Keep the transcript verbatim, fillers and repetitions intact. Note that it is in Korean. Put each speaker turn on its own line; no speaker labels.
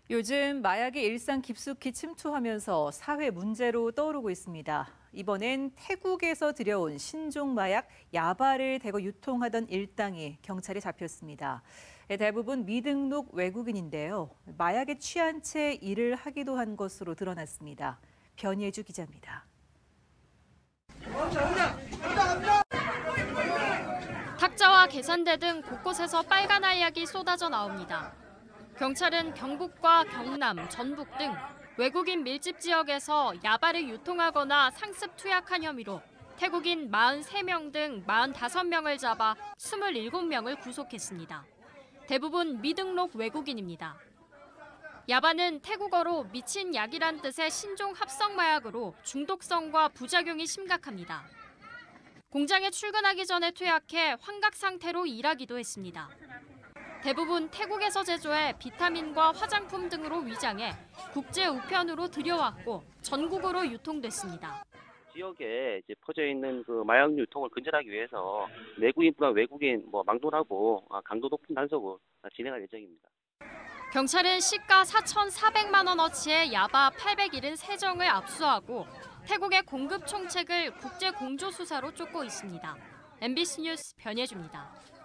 요즘 마약이 일상 깊숙이 침투하면서 사회 문제로 떠오르고 있습니다. 이번엔 태국에서 들여온 신종 마약 야바를 대거 유통하던 일당이 경찰에 잡혔습니다. 대부분 미등록 외국인인데요. 마약에 취한 채 일을 하기도 한 것으로 드러났습니다. 변예주 기자입니다.
탁자와 계산대 등 곳곳에서 빨간 알약이 쏟아져 나옵니다. 경찰은 경북과 경남, 전북 등 외국인 밀집 지역에서 야바를 유통하거나 상습 투약한 혐의로 태국인 사십삼 명 등 사십오 명을 잡아 이십칠 명을 구속했습니다. 대부분 미등록 외국인입니다. 야바는 태국어로 미친 약이란 뜻의 신종 합성 마약으로 중독성과 부작용이 심각합니다. 공장에 출근하기 전에 투약해 환각 상태로 일하기도 했습니다. 대부분 태국에서 제조해 비타민과 화장품 등으로 위장해 국제 우편으로 들여왔고 전국으로 유통됐습니다.
지역에 이제 퍼져 있는 그 마약 유통을 근절하기 위해서 내국인보다 외국인 뭐 막론하고 강도 높은 단속을 진행할 예정입니다.
경찰은 시가 사천사백만 원어치의 야바 팔백칠십삼 정을 압수하고 태국의 공급 총책을 국제 공조 수사로 쫓고 있습니다. 엠비씨 뉴스 변예주입니다.